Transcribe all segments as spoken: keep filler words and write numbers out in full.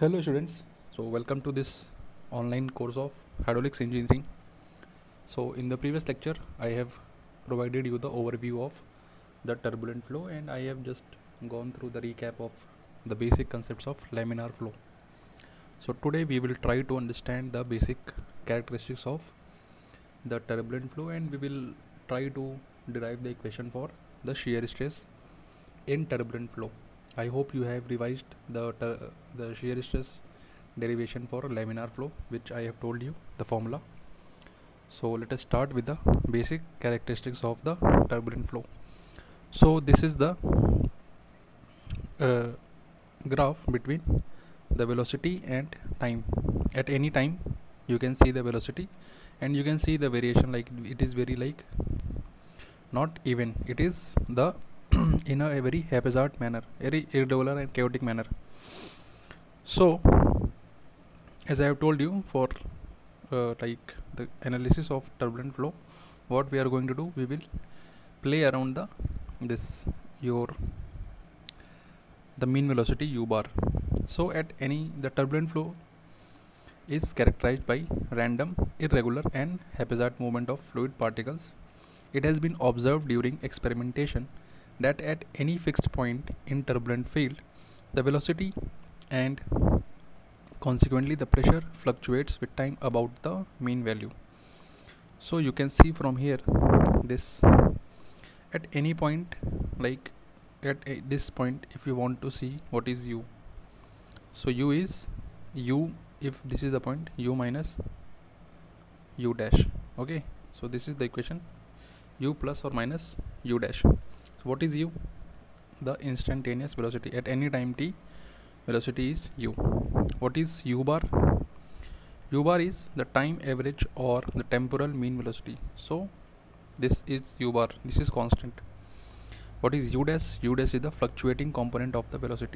Hello students, so welcome to this online course of hydraulics engineering. So in the previous lecture I have provided you the overview of the turbulent flow and I have just gone through the recap of the basic concepts of laminar flow. So today we will try to understand the basic characteristics of the turbulent flow and we will try to derive the equation for the shear stress in turbulent flow. I hope you have revised the the shear stress derivation for laminar flow, which I have told you the formula. So let us start with the basic characteristics of the turbulent flow. So this is the uh, graph between the velocity and time. At any time you can see the velocity and you can see the variation, like it is very like not even, it is the in a, a very haphazard manner, very irregular and chaotic manner. So as I have told you, for uh, like the analysis of turbulent flow, what we are going to do, we will play around the this your the mean velocity u bar. So at any the turbulent flow is characterized by random, irregular and haphazard movement of fluid particles. It has been observed during experimentation that at any fixed point in turbulent field, the velocity and consequently the pressure fluctuates with time about the mean value. So you can see from here this at any point, like at a, this point, if you want to see what is u, so u is u, if this is the point, u minus u dash. Okay, so this is the equation, u plus or minus u dash. So what is u? The instantaneous velocity at any time t, velocity is u. What is u bar? U bar is the time average or the temporal mean velocity. So this is u bar, this is constant. What is u dash? U dash is the fluctuating component of the velocity.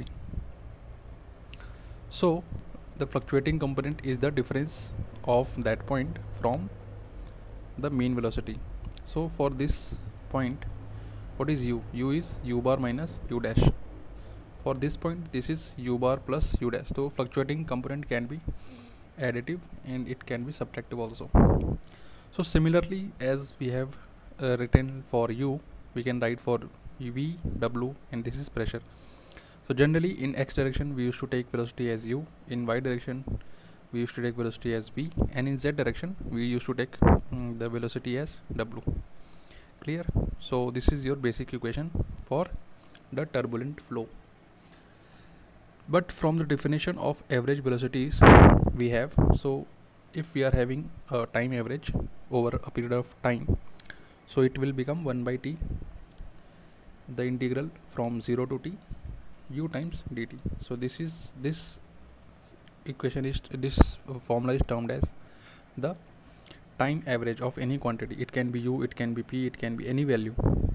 So the fluctuating component is the difference of that point from the mean velocity. So for this point, what is u? U is u bar minus u dash. For this point, this is u bar plus u dash. So fluctuating component can be additive and it can be subtractive also. So similarly, as we have uh, written for u, we can write for v, w, and this is pressure. So generally in x direction we used to take velocity as u, in y direction we used to take velocity as v, and in z direction we used to take um, the velocity as w. Clear? So this is your basic equation for the turbulent flow. But from the definition of average velocities we have, so if we are having a time average over a period of time, so it will become one by t, the integral from zero to t, u times dt. So this is this equation is this formula is termed as the time average of any quantity. It can be u, it can be p, it can be any value.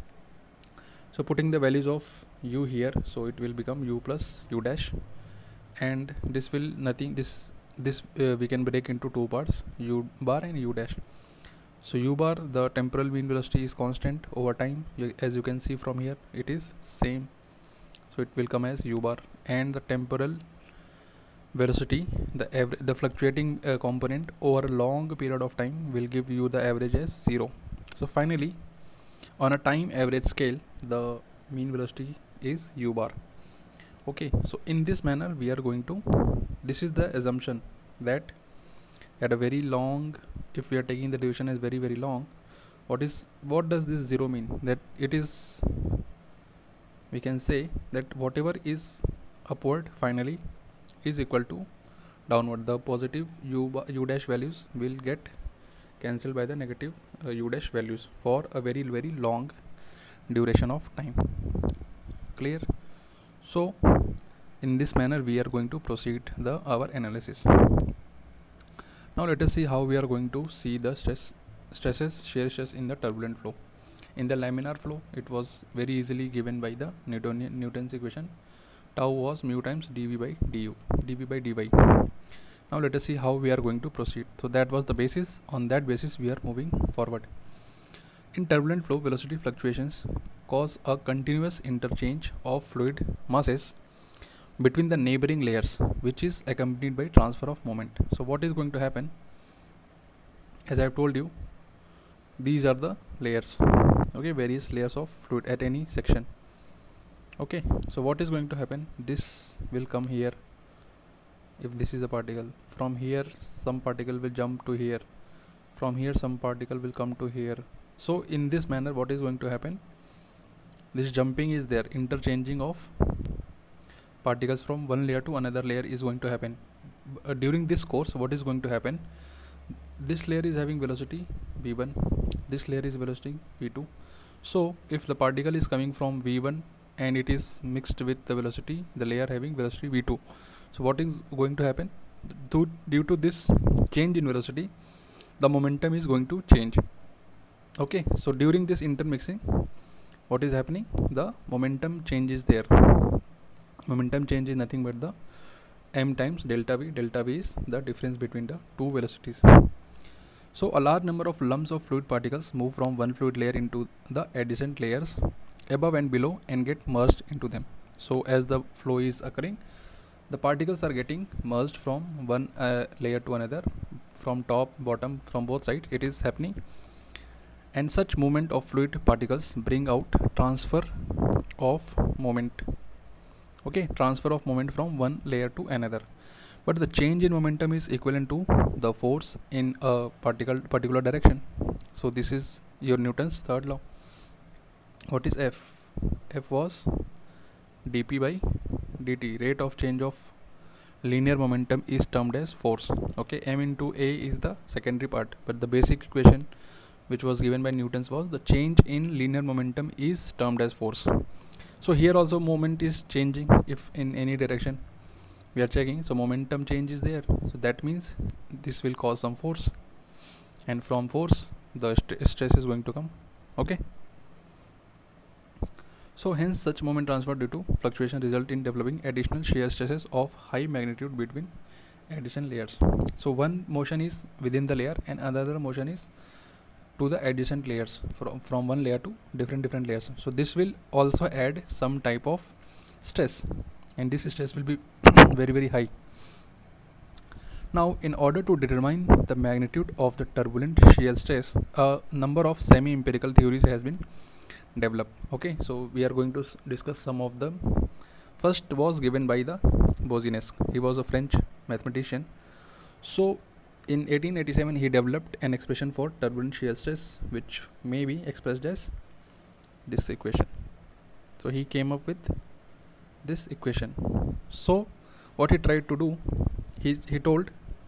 So putting the values of u here, so it will become u plus u dash, and this will nothing this this uh, we can break into two parts, u bar and u dash. So u bar, the temporal mean velocity is constant over time, you, as you can see from here it is same, so it will come as u bar, and the temporal velocity, the average, the fluctuating uh, component over a long period of time will give you the average as zero. So finally on a time average scale, the mean velocity is u bar. Okay, so in this manner we are going to, this is the assumption that at a very long, if we are taking the duration as very very long, what is what does this zero mean? That it is, we can say that whatever is upward finally is equal to downward. The positive u, u dash values will get cancelled by the negative uh, u dash values for a very very long duration of time. Clear? So in this manner we are going to proceed the our analysis. Now let us see how we are going to see the stress stresses shear stress in the turbulent flow. In the laminar flow it was very easily given by the Newtonian Newton's equation. Tau was mu times dv by du, dv by dy. Now let us see how we are going to proceed. So that was the basis. On that basis we are moving forward. In turbulent flow, velocity fluctuations cause a continuous interchange of fluid masses between the neighboring layers, which is accompanied by transfer of moment. So what is going to happen? As I have told you, these are the layers, okay, various layers of fluid at any section. Okay, so what is going to happen? This will come here. If this is a particle, from here some particle will jump to here, from here some particle will come to here. So in this manner, what is going to happen? This jumping is there, interchanging of particles from one layer to another layer is going to happen. Uh, during this course, what is going to happen? This layer is having velocity v one, this layer is velocity v two. So if the particle is coming from v one and it is mixed with the velocity, the layer having velocity v two, so what is going to happen? Due, due to this change in velocity, the momentum is going to change. Okay, so during this intermixing, what is happening? The momentum change is there. Momentum change is nothing but the m times delta v. Delta v is the difference between the two velocities. So a large number of lumps of fluid particles move from one fluid layer into the adjacent layers above and below and get merged into them. So as the flow is occurring, the particles are getting merged from one uh, layer to another, from top, bottom, from both sides it is happening. And such movement of fluid particles bring out transfer of moment. Okay, transfer of moment from one layer to another. But the change in momentum is equivalent to the force in a particle particular direction. So this is your Newton's third law. What is F? F was dp by dt. Rate of change of linear momentum is termed as force. Okay, m into a is the secondary part, but the basic equation which was given by Newton's was the change in linear momentum is termed as force. So here also moment is changing if in any direction we are checking, so momentum change is there, so that means this will cause some force, and from force the st stress is going to come. Okay, so hence such moment transfer due to fluctuation result in developing additional shear stresses of high magnitude between adjacent layers. So one motion is within the layer and another motion is to the adjacent layers, from from one layer to different different layers. So this will also add some type of stress, and this stress will be very very high. Now in order to determine the magnitude of the turbulent shear stress, a number of semi empirical theories has been developed. Okay, so we are going to discuss some of them. First was given by the Boussinesq. He was a French mathematician. So in eighteen eighty-seven he developed an expression for turbulent shear stress, which may be expressed as this equation. So he came up with this equation. So what he tried to do, he he told,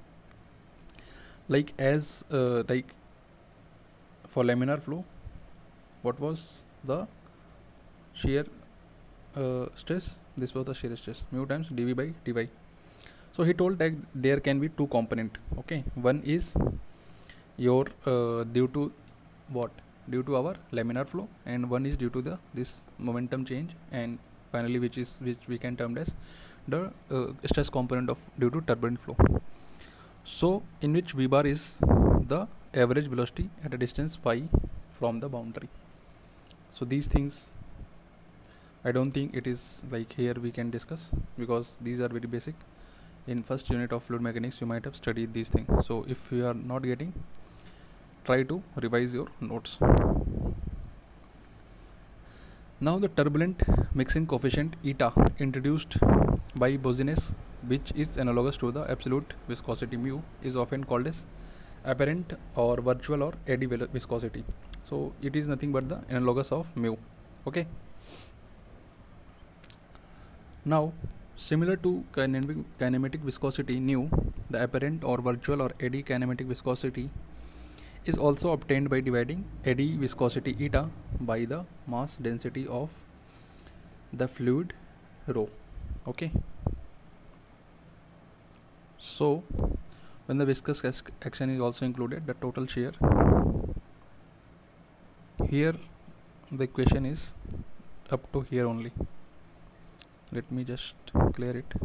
like as uh, like for laminar flow, what was the shear uh, stress? This was the shear stress, mu times dv by dy. So he told that there can be two component. Okay, one is your uh, due to what? Due to our laminar flow, and one is due to the this momentum change, and finally which is which we can term as the uh, stress component of due to turbulent flow. So in which v bar is the average velocity at a distance phi from the boundary. So these things I don't think it is like here we can discuss, because these are very basic. In first unit of fluid mechanics you might have studied these things. So if you are not getting, try to revise your notes. Now the turbulent mixing coefficient eta introduced by Boussinesq, which is analogous to the absolute viscosity mu, is often called as apparent or virtual or eddy viscosity. So it is nothing but the analogous of mu. Okay, now similar to kinematic, kinematic viscosity nu, the apparent or virtual or eddy kinematic viscosity is also obtained by dividing eddy viscosity eta by the mass density of the fluid rho. Okay, so when the viscous action is also included, the total shear, here the equation is up to here only. Let me just clear it.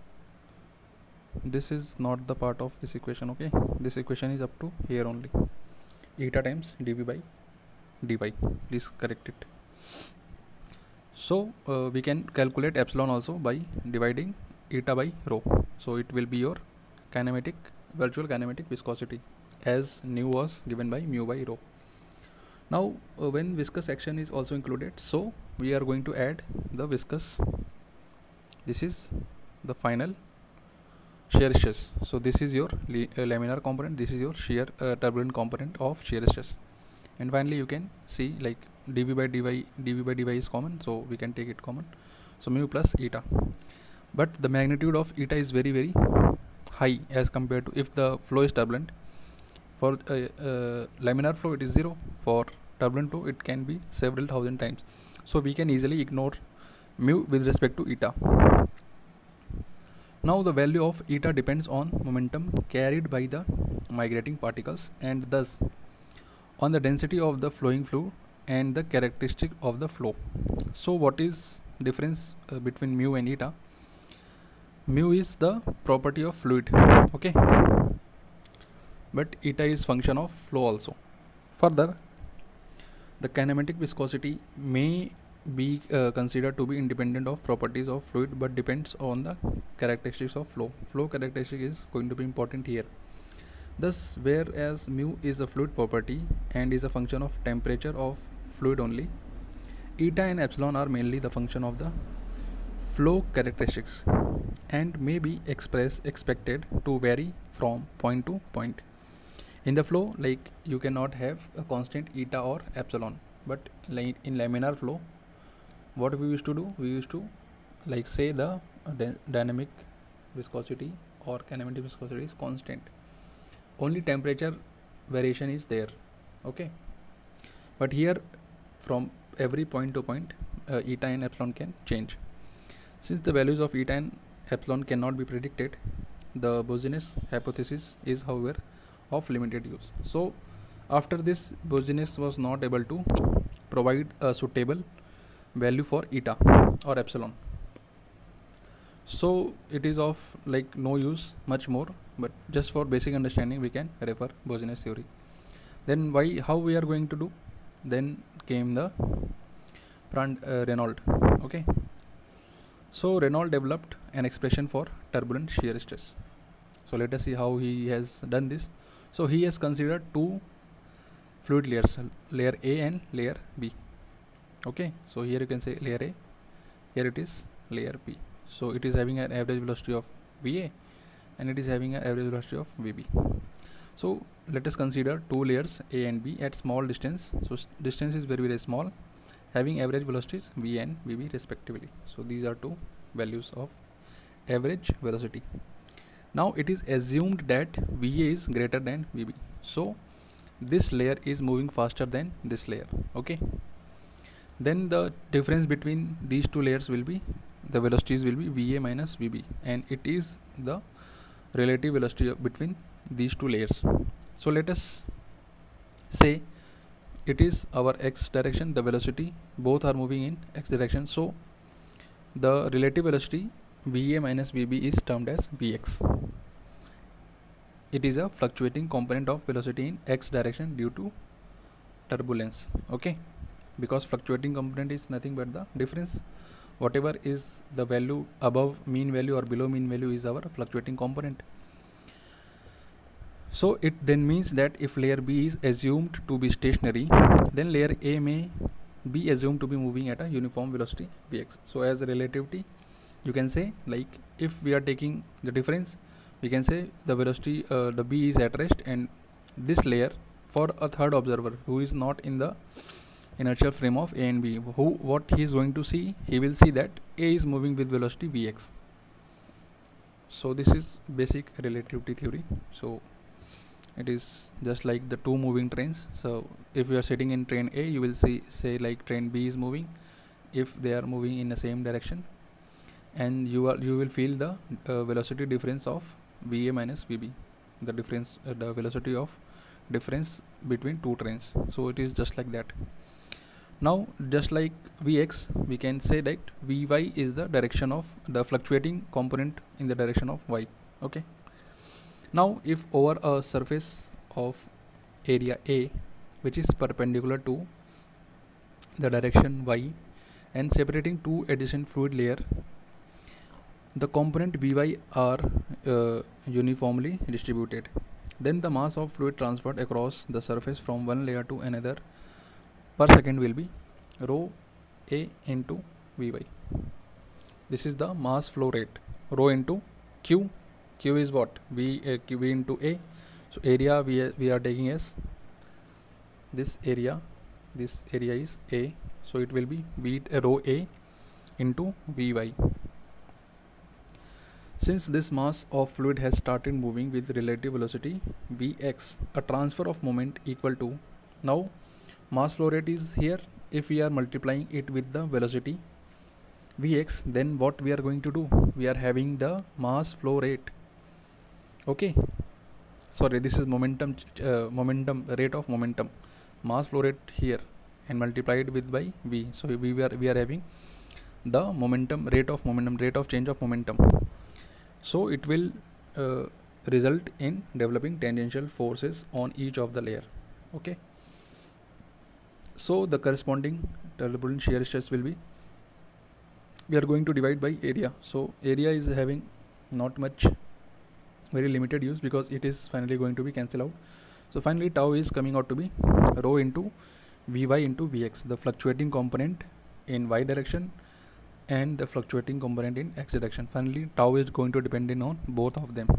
This is not the part of this equation. Okay, this equation is up to here only. Eta times dv by dy. Please correct it. So uh, we can calculate epsilon also by dividing eta by rho. So it will be your kinematic, virtual kinematic viscosity, as nu was given by mu by rho. Now uh, when viscous action is also included, so we are going to add the viscous, this is the final shear stress. So this is your uh, laminar component, this is your shear uh, turbulent component of shear stress, and finally you can see like dv by dy, dv by dy is common, so we can take it common, so mu plus eta. But the magnitude of eta is very very high as compared to if the flow is turbulent. For uh, uh, laminar flow it is zero, for turbulent flow it can be several thousand times, so we can easily ignore mu with respect to eta. Now the value of eta depends on momentum carried by the migrating particles, and thus on the density of the flowing fluid and the characteristic of the flow. So what is difference uh, between mu and eta? Mu is the property of fluid, okay, but eta is function of flow also. Further, the kinematic viscosity may be uh, considered to be independent of properties of fluid, but depends on the characteristics of flow. Flow characteristic is going to be important here. Thus, whereas mu is a fluid property and is a function of temperature of fluid only, eta and epsilon are mainly the function of the flow characteristics and may be expressed expected to vary from point to point. In the flow, like you cannot have a constant eta or epsilon, but like in laminar flow, what we used to do, we used to like say the uh, dynamic viscosity or kinematic viscosity is constant, only temperature variation is there, okay. But here from every point to point uh, eta and epsilon can change. Since the values of eta and epsilon cannot be predicted, the Boussinesq hypothesis is however of limited use. So after this, Boussinesq was not able to provide a suitable value for eta or epsilon, so it is of like no use much more, but just for basic understanding we can refer Boussinesq theory. Then why, how we are going to do? Then came the Prand, uh, Reynolds, okay. So Reynolds developed an expression for turbulent shear stress. So let us see how he has done this. So he has considered two fluid layers, layer A and layer B, okay. So here you can say layer A, here it is layer B. So it is having an average velocity of V A and it is having an average velocity of V B. So let us consider two layers A and B at small distance. So distance is very very small, having average velocities V and V B respectively. So these are two values of average velocity. Now it is assumed that V A is greater than V B. So this layer is moving faster than this layer, okay. Then the difference between these two layers will be, the velocities will be V A minus V B, and it is the relative velocity between these two layers. So let us say it is our x direction, the velocity, both are moving in x direction, so the relative velocity V A minus V B is termed as Vx. It is a fluctuating component of velocity in x direction due to turbulence, okay, because fluctuating component is nothing but the difference, whatever is the value above mean value or below mean value is our fluctuating component. So it then means that if layer B is assumed to be stationary, then layer A may be assumed to be moving at a uniform velocity Vx. So as a relativity, you can say like if we are taking the difference, we can say the velocity uh, the B is at rest, and this layer for a third observer who is not in the inertial frame of A and B, who what he is going to see, he will see that A is moving with velocity Vx. So this is basic relativity theory. So it is just like the two moving trains. So if you are sitting in train A, you will see say like train B is moving if they are moving in the same direction, and you are you will feel the uh, velocity difference of V A minus V B, the difference uh, the velocity of difference between two trains. So it is just like that. Now just like Vx, we can say that Vy is the direction of the fluctuating component in the direction of y, okay. Now if over a surface of area A which is perpendicular to the direction y, and separating two adjacent fluid layer, the component Vy are uh, uniformly distributed. Then the mass of fluid transferred across the surface from one layer to another per second will be rho A into Vy. This is the mass flow rate. Rho into Q. Q is what? V, uh, Q V into A. So area we are, we are taking as this area. This area is A. So it will be V uh, rho A into Vy. Since this mass of fluid has started moving with relative velocity Vx, a transfer of moment equal to, now mass flow rate is here. If we are multiplying it with the velocity Vx, then what we are going to do? We are having the mass flow rate. Okay. Sorry, this is momentum, uh, momentum rate of momentum, mass flow rate here, and multiplied with by v. So we are we are having the momentum rate of momentum rate of change of momentum. So it will uh, result in developing tangential forces on each of the layer. Okay. So the corresponding turbulent shear stress will be, we are going to divide by area. So area is having not much, very limited use, because it is finally going to be cancelled out. So finally tau is coming out to be rho into Vy into Vx, the fluctuating component in y direction and the fluctuating component in x direction. Finally tau is going to depend on both of them.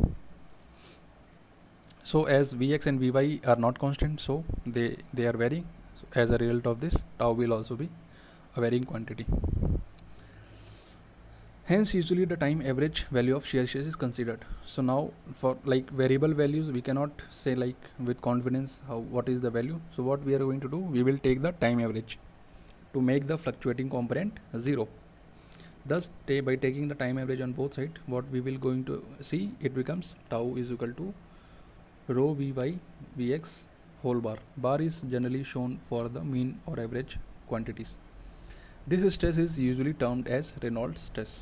So as Vx and Vy are not constant, so they they are varying. So as a result of this, tau will also be a varying quantity. Hence usually the time average value of shear stress is considered. So now for like variable values, we cannot say like with confidence how what is the value. So what we are going to do, we will take the time average to make the fluctuating component zero. Thus by taking the time average on both sides, what we will going to see, it becomes tau is equal to rho Vy Vx whole bar. Bar is generally shown for the mean or average quantities. This stress is usually termed as Reynolds stress.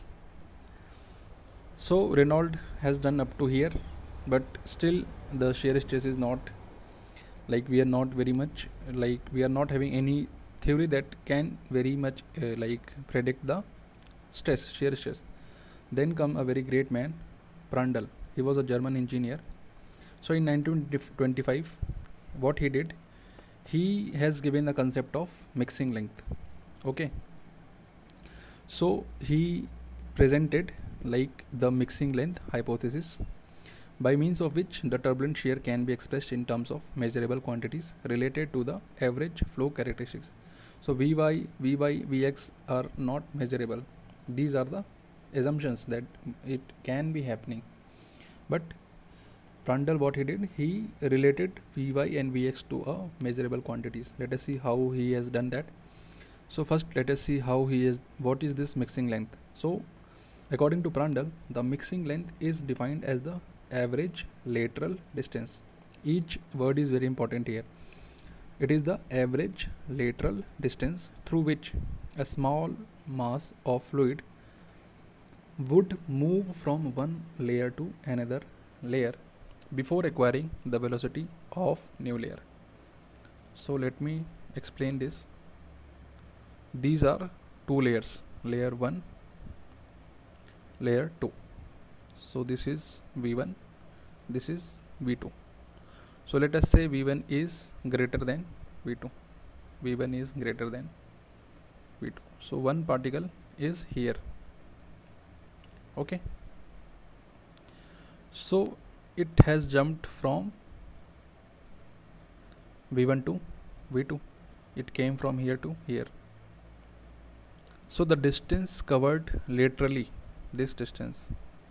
So Reynolds has done up to here, but still the shear stress is not, like we are not very much, like we are not having any theory that can very much uh, like predict the stress, shear stress. Then come a very great man, Prandtl. He was a German engineer. So in nineteen twenty-five, what he did, he has given the concept of mixing length. Okay. So he presented like the mixing length hypothesis, by means of which the turbulent shear can be expressed in terms of measurable quantities related to the average flow characteristics. So Vy, Vy, Vx are not measurable. These are the assumptions that it can be happening. But Prandtl, what he did, he related Vy and Vx to a measurable quantities. Let us see how he has done that. So first let us see how he is, what is this mixing length. So according to Prandtl, the mixing length is defined as the average lateral distance. Each word is very important here. It is the average lateral distance through which a small mass of fluid would move from one layer to another layer before acquiring the velocity of new layer. So let me explain this. These are two layers, layer one, layer two. So this is V one, this is V two. So let us say V one is greater than V two. V one is greater than V two. So one particle is here. Okay. So it has jumped from V one to V two. It came from here to here. So the distance covered laterally, this distance,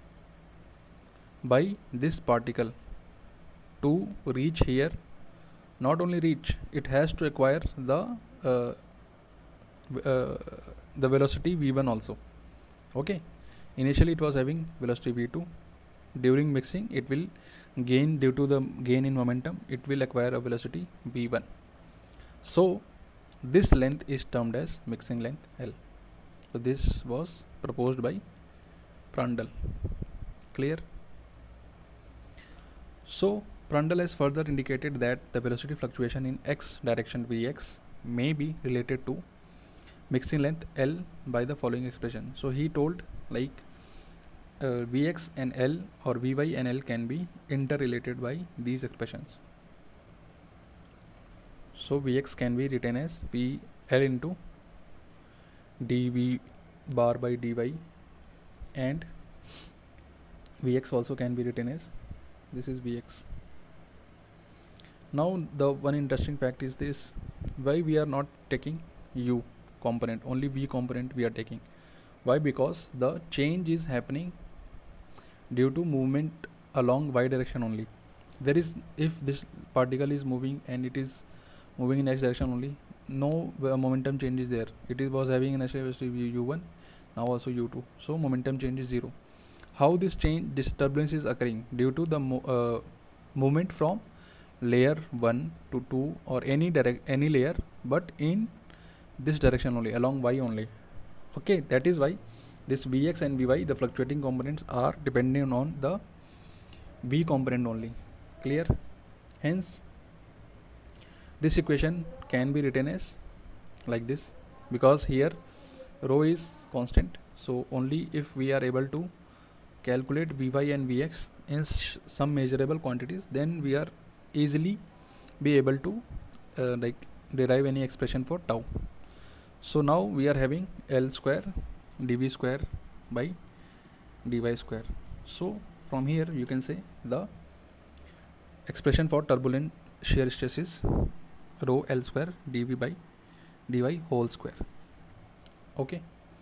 by this particle to reach here, not only reach, it has to acquire the uh, uh, the velocity V one also. Okay. Initially it was having velocity V two. During mixing it will gain, due to the gain in momentum, it will acquire a velocity V one. So this length is termed as mixing length L. So this was proposed by Prandtl. Clear? So Prandtl has further indicated that the velocity fluctuation in x direction Vx may be related to mixing length L by the following expression. So he told like uh, Vx and L or Vy and L can be interrelated by these expressions. So Vx can be written as P L into dV bar by dy, and Vx also can be written as this is Vx. Now the one interesting fact is this: why we are not taking U component, only V component we are taking. Why? Because the change is happening due to movement along y direction only. There is, if this particle is moving and it is moving in x direction only, no uh, momentum change is there. It is was having initial velocity u one, now also u two, so momentum change is zero. How this change, this turbulence is occurring? Due to the mo uh, movement from layer one to two or any direct any layer, but in this direction only, along y only. Okay, that is why this Vx and Vy, the fluctuating components, are dependent on the V component only. Clear? Hence this equation can be written as like this, because here rho is constant, so only if we are able to calculate Vy and Vx in some measurable quantities, then we are easily be able to uh, like derive any expression for tau. So now we are having L square dV square by dy square. So from here you can say the expression for turbulent shear stress is rho L square dV by dy whole square. Okay.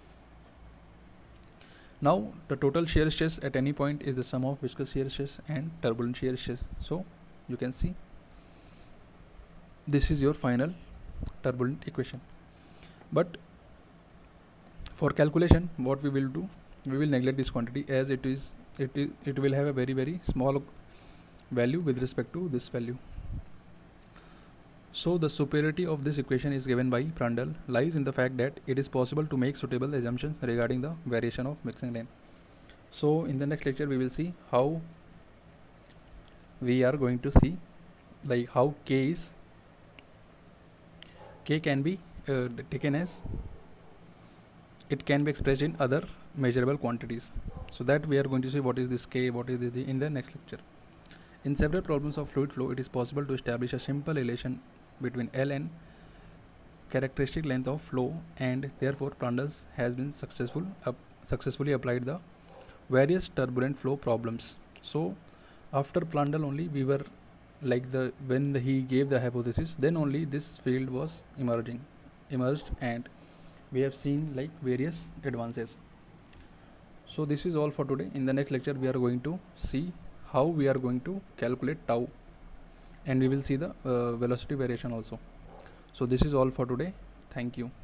Now the total shear stress at any point is the sum of viscous shear stress and turbulent shear stress. So you can see this is your final turbulent equation. But for calculation, what we will do, we will neglect this quantity, as it is it is it will have a very very small value with respect to this value. So the superiority of this equation is given by Prandtl lies in the fact that it is possible to make suitable assumptions regarding the variation of mixing length. So in the next lecture we will see how we are going to see like how K is K can be uh, taken as, it can be expressed in other measurable quantities. So that we are going to see what is this K, what is this in the next lecture. In several problems of fluid flow, it is possible to establish a simple relation between L and characteristic length of flow, and therefore Prandtl has been successful up, successfully applied the various turbulent flow problems. So after Prandtl only we were like the when the, he gave the hypothesis, then only this field was emerging emerged and we have seen like various advances. So this is all for today. In the next lecture we are going to see how we are going to calculate tau, and we will see the uh, velocity variation also. So this is all for today. Thank you.